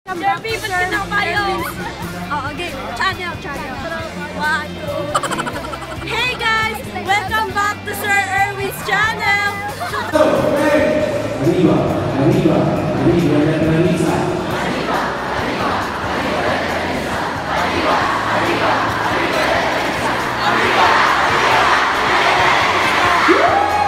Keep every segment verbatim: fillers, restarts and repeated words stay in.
Sir B, ba't kita kayo? Oo, game. Channel, channel. One, two, three. Hey guys! Welcome back to Sir Erwin's channel! Arriba, arriba, arriba, realiza. Arriba, arriba, arriba, realiza. Arriba, arriba, arriba, realiza. Arriba, arriba, arriba.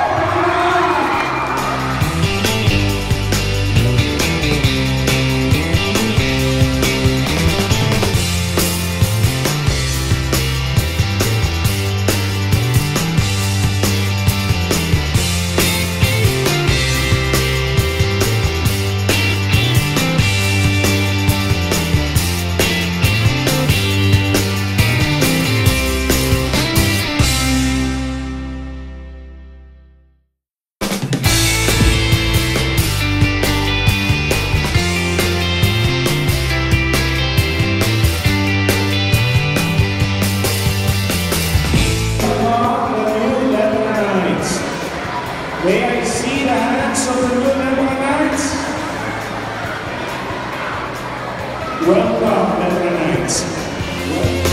May I see the hands of the new Lebanonites? Welcome, Lebanonites.